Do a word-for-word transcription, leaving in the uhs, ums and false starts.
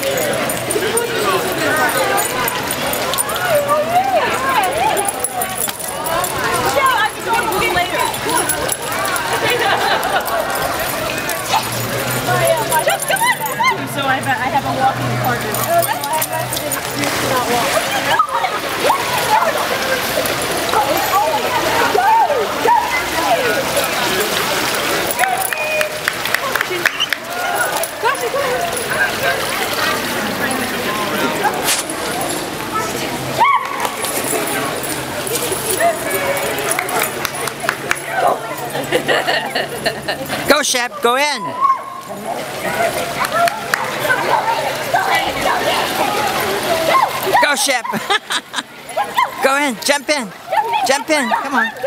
So I, I have a walking partner. Go, Shep, go in. Go, Shep. Go in, jump in. Jump in, come on.